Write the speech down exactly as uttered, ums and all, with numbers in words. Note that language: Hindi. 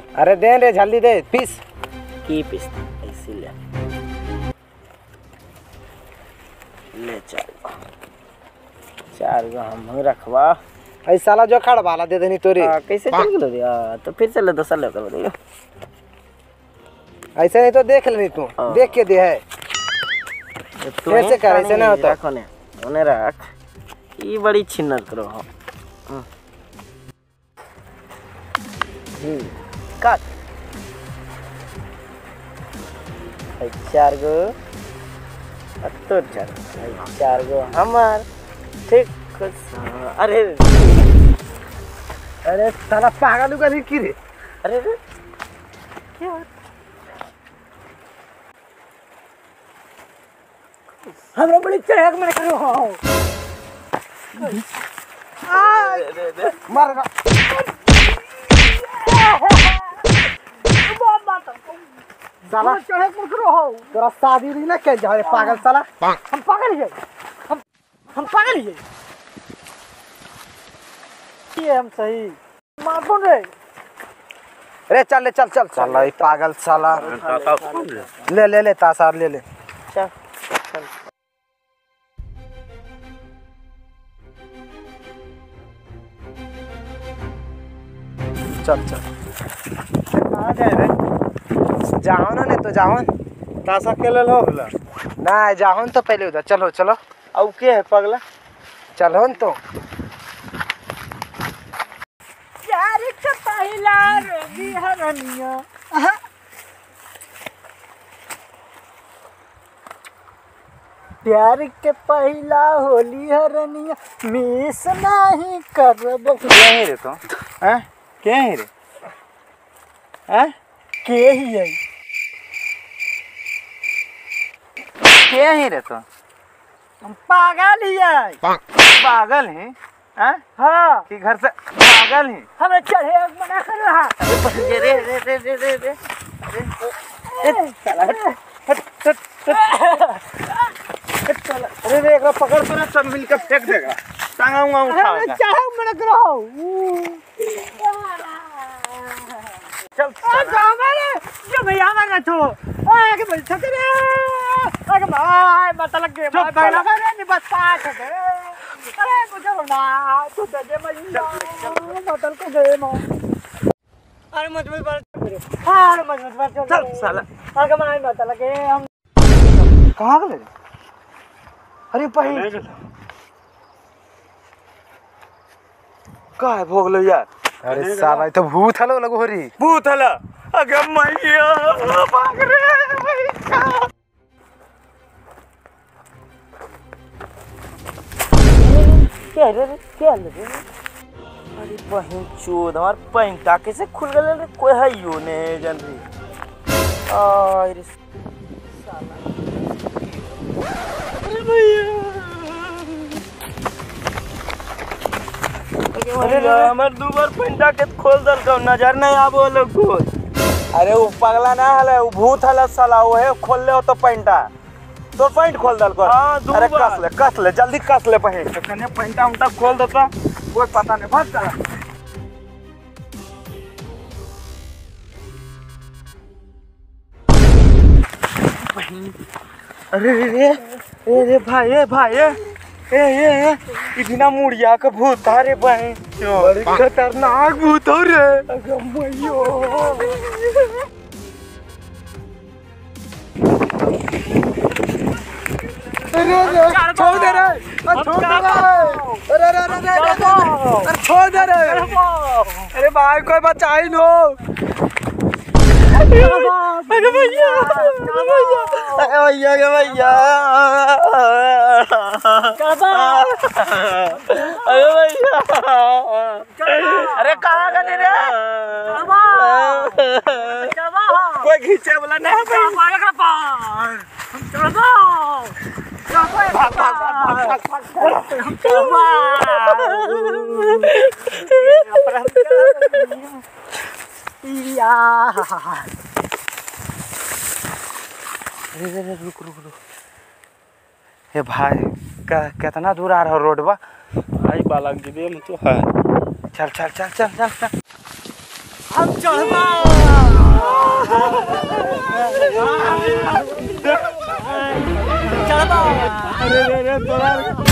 अरे दे रे जल्दी दे पीस की पीस ऐसे ले ले चार चार गो हम रखवा ऐ साला जो खड़ वाला दे देनी तोरी कैसे चल गेलो दिया तो फिर चले दोसर ले कर दियो ऐसे नहीं तो देख लेनी तू देख के दे है कैसे कर ऐसे ना होता रखो ने ओने रख ई बड़ी छिन्नर करो हो हम्म काट ऐ चार गो तो चार ऐ चार गो हमार ठीक अरे अरे साला पागल का नहीं की रे अरे क्या हमरा बड़ी चढ़क में करो हो मार साला चढ़क में करो हो तेरा शादी नहीं ना के जा रे पागल साला हम पागल है हम हम पागल है ये हम सही मार कौन रे अरे चल ले चल चल चल ये पागल साला ले ले ले तासार ले ले चल चल चल चल कहाँ जाए रे जाओ ना नहीं तो जाओ तासा के ले लो ना जाओ तो पहले उधर चलो चलो अब के है पगला चलो न तो यार का पहला रोगी हरनिया प्यार के पहला होली हरनिया मिस नहीं करब क्या है रे तो हैं क्या है रे हैं के ही है क्या है रे तो हम पागल ही है पागल है हैं हाँ कि घर से पागल है हमें चढ़े मना कर रहा रे रे रे रे रे रे अरे रे एक पकड़ तो ना सब मिलकर फेंक देगा टांगा उंगा उठा हमें चाहे मना करो चल जाओ मेरे जो भैया मना तो ओए के बोल सकते रे अरे भाई मत लगे भाई भाई लगा रे नहीं बस पास है अरे मुझे ना तू दे दे मैं बोतल को दे नो अरे मत मत बात हां मत मत बात चल साला आगे मैं मत लगे हम कहाँ गए अरे पही का है भोग लो यार अरे साला ये तो भूत हलो लगो हरी भूत हला अगे मैया भाग रे भैया क्या रे क्या रे अरे बहन चोद हमार पैंटा कैसे खुल गए रे कोई है यो ने जन रे अरे साला अरे भैया अरे हमार दो बार पैंटा के खोल दल का नजर नहीं आबो लोग कुछ अरे वो पगला ना हले वो भूत हला साला वो है खोल ले हो तो पैंटा तो पैंट खोल दल को हां अरे कस ले कस ले जल्दी कस ले पहे तो कने पैंटा उंटा खोल देता कोई पता नहीं भाग चला अरे रे रे रे भाई ए भाई ए ए ए इतना मुड़िया का भूत रे बहन बड़ी खतरनाक भूत हो रे अगे मइयो अरे छोड़ दे रे छोड़ दे रे अरे अरे अरे अरे छोड़ दे रे अरे भाई कोई बचाई लो अरे भैया अरे भैया के भैया अरे भैया अरे कहाँ गए रे कोई खींचे वाला नहीं भाई भाग भाग भाग भाग अरे अरे रुक रुक रुक हे भाई कितना दूर आ रहा है रोड बा भाई बालक जी में तो है चल चल चल चल चल चल हम चढ़वा अरे अरे तोरा